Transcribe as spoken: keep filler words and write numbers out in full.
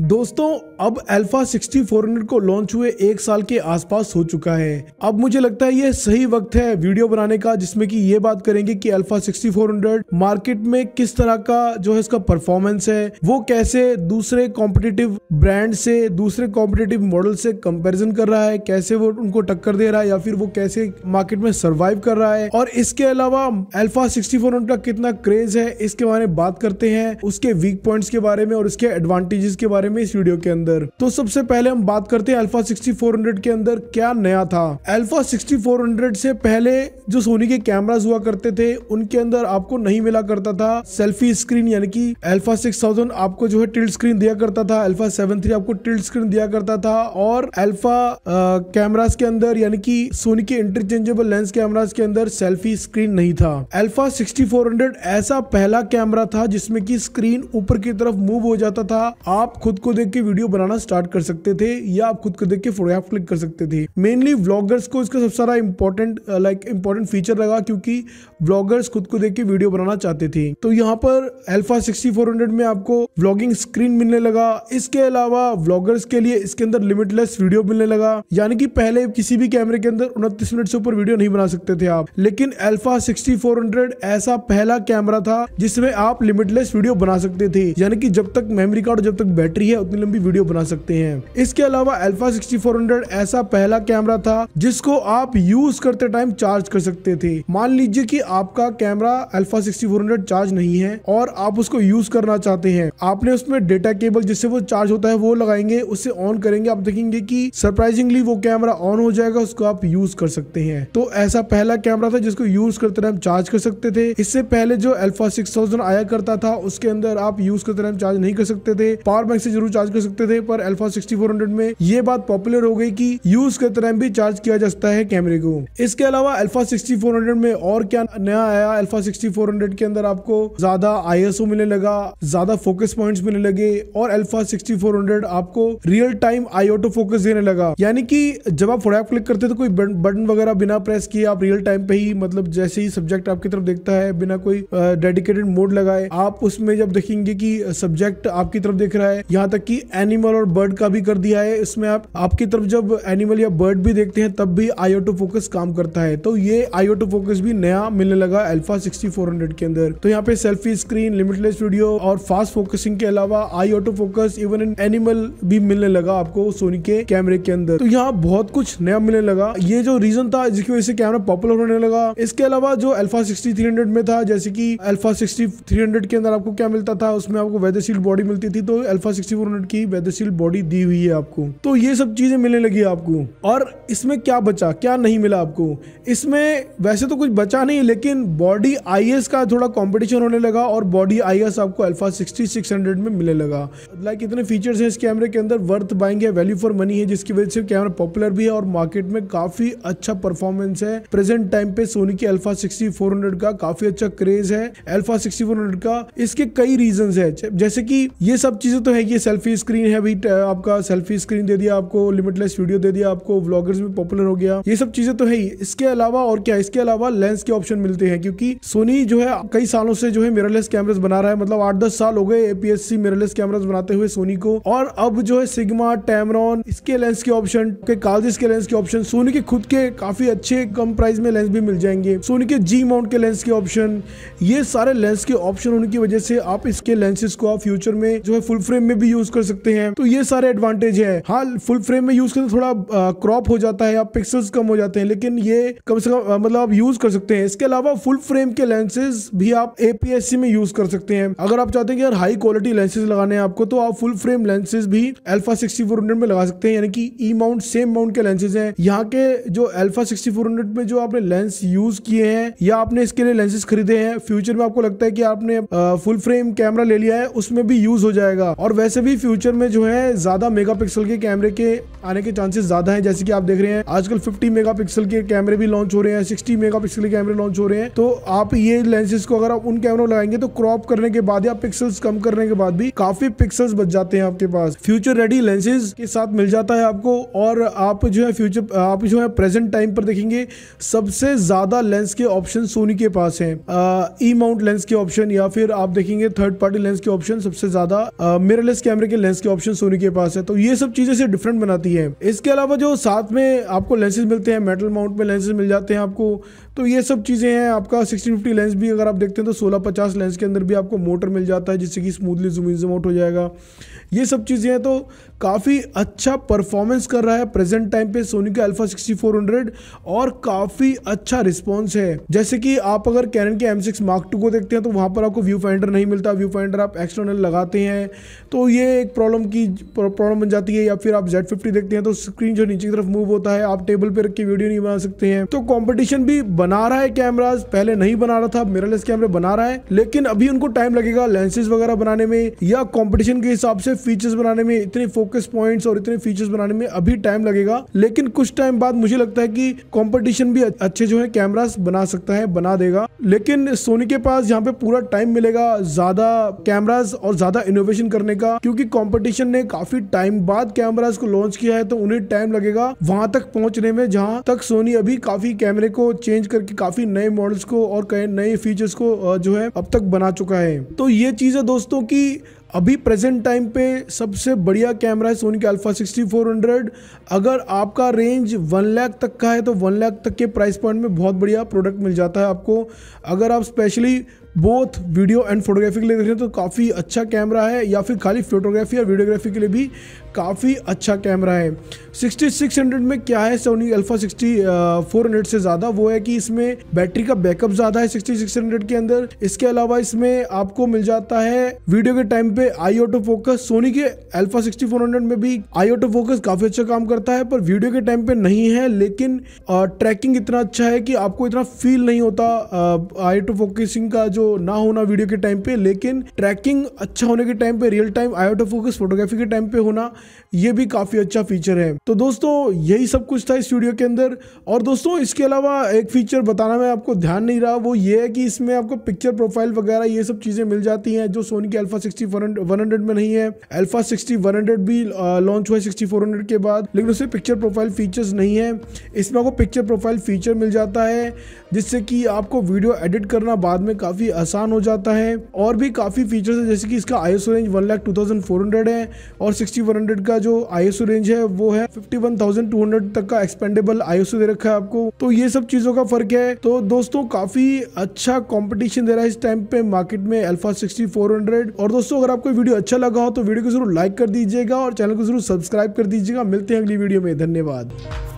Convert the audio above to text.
दोस्तों अब alpha sixty four hundred को लॉन्च हुए एक साल के आसपास हो चुका है। अब मुझे लगता है ये सही वक्त है वीडियो बनाने का जिसमें कि ये बात करेंगे कि alpha sixty four hundred market में किस तरह का जो है इसका परफॉर्मेंस है, वो कैसे दूसरे कॉम्पिटिटिव ब्रांड से, दूसरे कॉम्पिटिटिव मॉडल से कंपैरिजन कर रहा है, कैसे वो उनको टक्कर दे रहा है या फिर वो कैसे मार्केट में सर्वाइव कर रहा है, और इसके अलावा अल्फा सिक्सटी फोर हंड्रेड का कितना क्रेज है इसके बारे में बात करते हैं, उसके वीक पॉइंट्स के बारे में और उसके एडवांटेजेस के बारे में इस वीडियो के अंदर। तो सबसे पहले हम बात करते हैं अल्फा सिक्सटी फोर हंड्रेड के अंदर क्या नया था। अल्फा सिक्सटी फोर हंड्रेड से पहले जो सोनी के कैमरास हुआ करते थे उनके अंदर आपको नहीं मिला करता था सेल्फी स्क्रीन, यानी कि अल्फा सिक्स थाउजेंड आपको जो है टिल्ट स्क्रीन दिया करता था, अल्फा सेवन थ्री आपको टिल्ट स्क्रीन दिया करता था, और अल्फा कैमरास के अंदर यानी कि सोनी के इंटरचेंजेबल लेंस कैमरास के अंदर सेल्फी स्क्रीन नहीं था। अल्फा सिक्सटी फोर हंड्रेड ऐसा पहला कैमरा था जिसमें की स्क्रीन ऊपर की तरफ मूव हो जाता था, आप खुद को देख के वीडियो बनाना स्टार्ट कर सकते थे या आप खुद को देख के फोटोग्राफ क्लिक कर सकते थे। मेनली व्लॉगर्स को इसका सबसे सारा इंपॉर्टेंट लाइक इंपॉर्टेंट फीचर लगा क्योंकि व्लॉगर्स खुद को देख के वीडियो बनाना चाहते थे। तो यहाँ पर अल्फा सिक्सटी फोर हंड्रेड में आपको व्लॉगिंग स्क्रीन मिलने लगा। इसके अलावा व्लॉगर्स के लिए इसके अंदर लिमिटलेस वीडियो मिलने लगा, यानी कि पहले किसी भी कैमरे के अंदर उनतीस मिनट से ऊपर वीडियो नहीं बना सकते थे आप, लेकिन अल्फा सिक्सटी फोर हंड्रेड ऐसा पहला कैमरा था जिसमें आप लिमिटलेस वीडियो बना सकते थे, यानी कि जब तक मेमोरी कार्ड जब तक बैटरी है उतनी लंबी वीडियो बना सकते हैं। इसके अलावा अल्फा सिक्सटी फोर हंड्रेड ऐसा पहला कैमरा था जिसको आप यूज करते टाइम चार्ज कर सकते थे। मान लीजिए कि आपका camera alpha sixty four hundred charge नहीं है और आप उसको यूज करना चाहते हैं, आपने उसमें डेटा केबल जिससे वो चार्ज होता है वो लगाएंगे, उससे ऑन करेंगे, आप देखेंगे कि सरप्राइजिंगली वो कैमरा ऑन हो जाएगा, उसको आप यूज कर सकते हैं। तो ऐसा पहला कैमरा था जिसको यूज करते टाइम चार्ज कर सकते थे। इससे पहले जो अल्फा सिक्स थाउजेंड आया करता था उसके अंदर आप यूज करते टाइम चार्ज नहीं कर सकते थे, पावर बैंक से जरूर चार्ज कर सकते थे, पर अल्फा सिक्सटी फोर हंड्रेड में ये बात पॉपुलर हो गई कि यूज करते टाइम भी चार्ज किया जा सकता है कैमरे को। इसके अलावा अल्फा सिक्सटी फोर हंड्रेड में और क्या नया आया, अल्फा सिक्सटी फोर हंड्रेड के अंदर आपको ज्यादा आई एस ओ मिलने लगा, ज्यादा फोकस पॉइंट्स मिलने लगे, और अल्फा सिक्सटी फोर हंड्रेड आपको real time eye auto focus देने लगा, यानी कि जब आप फोटोग्राफ क्लिक करते तो कोई बटन वगैरह बिना प्रेस किए आप रियल टाइम पे ही, मतलब जैसे ही सब्जेक्ट आपकी तरफ देखता है बिना कोई डेडिकेटेड मोड लगाए, आप उसमें जब देखेंगे कि सब्जेक्ट आपकी तरफ देख रहा है, यहाँ तक कि एनिमल और बर्ड का भी कर दिया है। इसमें आप आपकी तरफ जब एनिमल या बर्ड भी देखते हैं तब भी आई ऑटो फोकस काम करता है। तो ये आई ऑटो फोकस भी नया मिलने लगा अल्फा सिक्सटी फोर हंड्रेड के अंदर। तो यहाँ पे सेल्फी स्क्रीन, लिमिटलेस वीडियो और फास्ट फोकसिंग के अलावा eye auto focus, even in animal भी मिलने लगा आपको सोनी के कैमरे के अंदर। तो यहाँ बहुत कुछ नया मिलने लगा, ये जो रीजन था जिसकी वजह से कैमरा पॉपुलर होने लगा। इसके अलावा जो अल्फा सिक्सटी थ्री हंड्रेड में था, जैसे कि अल्फा सिक्सटी थ्री हंड्रेड के अंदर आपको क्या मिलता था, उसमें आपको वेदर शील्ड बॉडी मिलती थी, तो अल्फा सिक्सटी फोर हंड्रेड की वेदर शील्ड बॉडी दी हुई है आपको। तो ये सब चीजें मिलने लगी आपको। और इसमें क्या बचा, क्या नहीं मिला आपको, इसमें वैसे तो कुछ बचा नहीं, लेकिन बॉडी आई एस का थोड़ा कंपटीशन होने लगा और बॉडी आई एस आपको अल्फा सिक्सटी सिक्स हंड्रेड में मिलने लगा। लाइक इतने फीचर्स हैं इस कैमरे के अंदर, वर्थ बाइंग है, वैल्यू फॉर मनी है, जिसकी वजह से कैमरा पॉपुलर भी है और मार्केट में काफी अच्छा परफॉर्मेंस है। प्रेजेंट टाइम पे सोनी के अल्फा सिक्सटी फोर हंड्रेड का काफी अच्छा क्रेज है अल्फा सिक्सटी फोर हंड्रेड का। इसके कई रीजंस है, जैसे कि ये सब चीजें तो है, ये सेल्फी स्क्रीन है भाई, आपका सेल्फी स्क्रीन दे दिया आपको, लिमिटलेस वीडियो दे दिया आपको, व्लॉगर्स में पॉपुलर हो गया, ये सब चीजें तो है ही। इसके अलावा और क्या, इसके अलावा लेंस के ऑप्शन मिलते हैं क्योंकि सोनी जो है कई सालों से जो है मिररलेस कैमरास बना रहा है, मतलब आठ दस साल हो गए एपीएस-सी मिररलेस कैमरास बनाते हुए सोनी को, और अब जो है सिग्मा, टैमरॉन इसके लेंस के ऑप्शन, के काल्जिस के लेंस के ऑप्शन, सोनी के खुद के काफी अच्छे कम प्राइस में लेंस भी मिल जाएंगे, सोनी के जी माउंट के लेंस के ऑप्शन, ये सारे लेंस के ऑप्शन होने की वजह से आप इसके लेंसेज को आप फ्यूचर में जो है फुल फ्रेम में भी यूज कर सकते हैं। तो ये सारे एडवांटेज है। हाँ, फुल फ्रेम में यूज करते थोड़ा क्रॉप हो जाता है या पिक्सल्स कम हो जाते हैं, लेकिन ये कम से कम मतलब आप यूज कर सकते हैं। इसके अलावा फुल फ्रेम के लेंसेज भी आप एपीएस-सी में यूज कर सकते हैं। अगर आप चाहते हैं कि यार हाई क्वालिटी लेंसेज लगाने हैं आपको, तो आप फुल फ्रेम लेंसेज भी अल्फा सिक्सटी फोर हंड्रेड में लगा सकते हैं, यानी कि ई माउंट सेम माउंट के लेंसेज हैं। यहाँ के जो अल्फा सिक्सटी फोर हंड्रेड में जो आपने लेंस यूज किए हैं या आपने इसके लिए लेंसेज खरीदे हैं, फ्यूचर में आपको लगता है कि आपने फुल फ्रेम कैमरा ले लिया है, उसमें भी यूज हो जाएगा। और वैसे भी फ्यूचर में जो है ज्यादा मेगापिक्सल के कैमरे के आने के चांसेस ज्यादा हैं, जैसे कि आप देख रहे हैं आजकल फिफ्टी मेगापिक्सल के कैमरे भी लॉन्च हो रहे हैं, सिक्सटी मेगापिक्सल के कैमरे लॉन्च हो रहे हैं। तो आप ये लेंसेज को अगर आप उन कैमरों लगाएंगे तो क्रॉप करने के बाद या पिक्सल्स कम करने के बाद भी काफी पिक्सल्स बच जाते हैं आपके पास। फ्यूचर रेडी लेंसेज के साथ मिल जाता है आपको। और आप जो है फ्यूचर आप जो है प्रेजेंट टाइम पर देखेंगे सबसे ज्यादा लेंस के ऑप्शन सोनी के पास हैं। ई माउंट लेंस के ऑप्शन या फिर आप देखेंगे थर्ड पार्टी लेंस के ऑप्शन सबसे ज्यादा मिररलेस कैमरे के लेंस के ऑप्शन सोनी के पास है, तो ये सब चीजें से डिफरेंट बनाती है। इसके अलावा जो साथ में आपको लेंसेज मिलते हैं, मेटल माउंट में लेंसेज मिल जाते हैं आपको, तो ये सब चीजें हैं। आपका सिक्सटीन फिफ्टी लेंस भी अगर आप देखते हैं तो सोलह पचास लेंस के अंदर भी आपको मोटर मिल जाता है, जिससे कि smoothly zoom in zoom out हो जाएगा। ये सब चीज़ें हैं, तो काफ़ी अच्छा परफॉर्मेंस कर रहा है प्रेजेंट टाइम पे सोनी का अल्फा सिक्सटी फोर हंड्रेड और काफ़ी अच्छा रिस्पॉन्स है। जैसे कि आप अगर कैनन के एम सिक्स मार्क टू को देखते हैं तो वहाँ पर आपको व्यू फाइंडर नहीं मिलता, व्यू फाइंडर आप एक्सटर्नल लगाते हैं तो ये एक प्रॉब्लम की प्रॉब्लम बन जाती है। या फिर आप जेड फिफ्टी देखते हैं तो स्क्रीन जो नीचे की तरफ मूव होता है, आप टेबल पे रख के वीडियो नहीं बना सकते हैं। तो कॉम्पिटिशन भी बना रहा है कैमराज, पहले नहीं बना रहा था, मिररलेस कैमरे बना रहा है, लेकिन अभी उनको टाइम लगेगा लेंसेज वगैरह बनाने में या कॉम्पिटिशन के हिसाब से फीचर्स बनाने में, इतने फोकस पॉइंट्स और इतने फीचर्स बनाने में अभी टाइम लगेगा। लेकिन कुछ टाइम बाद मुझे लगता है कि कंपटीशन भी अच्छे जो है कैमरास बना सकता है, बना देगा। लेकिन सोनी के पास यहाँ पे पूरा टाइम मिलेगा ज्यादा कैमरास और ज्यादा इनोवेशन करने का, क्योंकि कंपटीशन ने काफी टाइम बाद कैमरास को लॉन्च किया है, तो उन्हें टाइम लगेगा वहां तक पहुंचने में जहां तक सोनी अभी काफी कैमरे को चेंज करके काफी नए मॉडल्स को और कई नए फीचर्स को जो है अब तक बना चुका है। तो ये चीजें दोस्तों की अभी प्रेजेंट टाइम पे सबसे बढ़िया कैमरा है सोनी का अल्फा सिक्सटी फोर हंड्रेड। अगर आपका रेंज वन लाख तक का है तो वन लाख तक के प्राइस पॉइंट में बहुत बढ़िया प्रोडक्ट मिल जाता है आपको। अगर आप specially both video and photography के लिए देख रहे हैं तो काफ़ी अच्छा कैमरा है, या फिर खाली फोटोग्राफी या वीडियोग्राफी के लिए भी काफ़ी अच्छा कैमरा है। सिक्सटी सिक्स हंड्रेड में क्या है Sony alpha sixty four hundred से ज़्यादा, वो है कि इसमें बैटरी का बैकअप ज़्यादा है सिक्सटी सिक्स हंड्रेड के अंदर। इसके अलावा इसमें आपको मिल जाता है वीडियो के टाइम पे आई ऑटो फोकस। सोनी के अल्फा सिक्सटी फोर हंड्रेड में भी आई ऑटो फोकस काफ़ी अच्छा काम करता है, पर वीडियो के टाइम पे नहीं है। लेकिन ट्रैकिंग इतना अच्छा है कि आपको इतना फील नहीं होता आई ऑटो फोकसिंग का जो ना होना वीडियो के टाइम पे, लेकिन ट्रैकिंग अच्छा होने के टाइम पे, real time eye auto focus photography के टाइम पे होना, ये भी काफी अच्छा फीचर है। तो दोस्तों यही सब कुछ था इस वीडियो के अंदर। और दोस्तों इसके अलावा एक फीचर बताना मैं आपको ध्यान नहीं रहा, वो ये है कि इसमें आपको पिक्चर प्रोफाइल वगैरह ये सब चीजें मिल जाती हैं जो सोनी के अल्फा सिक्सटी वन हंड्रेड में नहीं है। अल्फा सिक्सटी वन हंड्रेड भी लॉन्च हुआ है सिक्सटी फोर हंड्रेड के बाद, लेकिन उसमें पिक्चर प्रोफाइल फीचर्स नहीं है। इसमें आपको पिक्चर प्रोफाइल फीचर मिल जाता है, जिससे कि आपको वीडियो एडिट करना बाद में काफी आसान हो जाता है। और भी काफी फीचर्स है, जैसे कि इसका ISO range one lakh two thousand four hundred है और सिक्सटी वन हंड्रेड का जो आईएसओ रेंज है वो है fifty one thousand two hundred तक का एक्सपेंडेबल आईएसओ दे रखा है आपको। तो ये सब चीजों का फर्क है। तो दोस्तों काफी अच्छा कंपटीशन दे रहा है इस टाइम पे मार्केट में अल्फा सिक्सटी फोर हंड्रेड। और दोस्तों अगर आपको वीडियो अच्छा लगा हो तो वीडियो को जरूर लाइक कर दीजिएगा और चैनल को जरूर सब्सक्राइब कर दीजिएगा। मिलते हैं अगली वीडियो में, धन्यवाद।